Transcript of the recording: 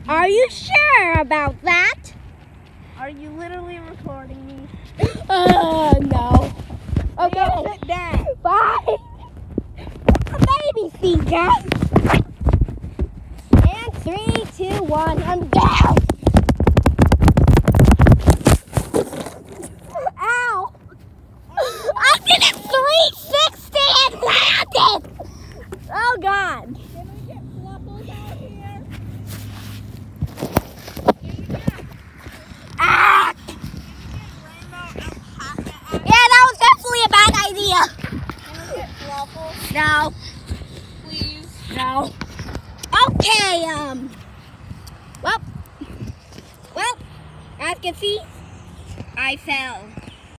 Are you sure about that? Are you literally recording me? No. Okay. Sit down. Bye. Baby feet, guys. And 3, 2, 1, I'm down. Ow. I did a 360 and landed. Oh, God. Can we get fluffles out here? Ah. Yeah, that was definitely a bad idea. Can we get fluffles, No. please? No. Okay, well, as you can see, I fell.